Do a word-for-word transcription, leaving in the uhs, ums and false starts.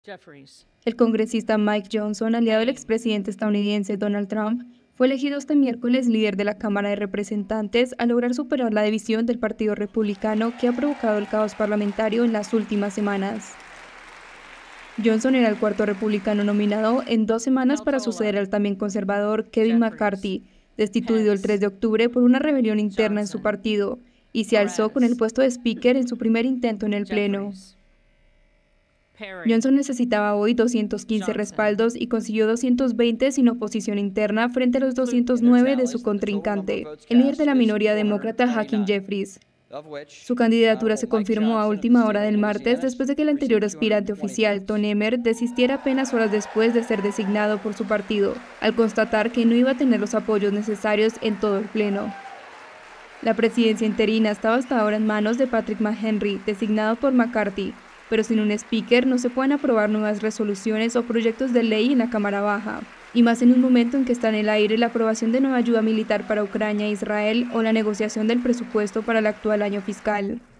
Jeffries. El congresista Mike Johnson, aliado del expresidente estadounidense Donald Trump, fue elegido este miércoles líder de la Cámara de Representantes al lograr superar la división del Partido Republicano que ha provocado el caos parlamentario en las últimas semanas. Johnson era el cuarto republicano nominado en dos semanas para suceder al también conservador Kevin McCarthy, destituido el tres de octubre por una rebelión interna en su partido, y se alzó con el puesto de Speaker en su primer intento en el Pleno. Johnson necesitaba hoy doscientos quince respaldos y consiguió doscientos veinte sin oposición interna frente a los doscientos nueve de su contrincante, el líder de la minoría demócrata Hakeem Jeffries. Su candidatura se confirmó a última hora del martes después de que el anterior aspirante oficial, Tom Emmer, desistiera apenas horas después de ser designado por su partido, al constatar que no iba a tener los apoyos necesarios en todo el Pleno. La presidencia interina estaba hasta ahora en manos de Patrick McHenry, designado por McCarthy, pero sin un speaker no se pueden aprobar nuevas resoluciones o proyectos de ley en la Cámara Baja, y más en un momento en que está en el aire la aprobación de nueva ayuda militar para Ucrania e Israel o la negociación del presupuesto para el actual año fiscal.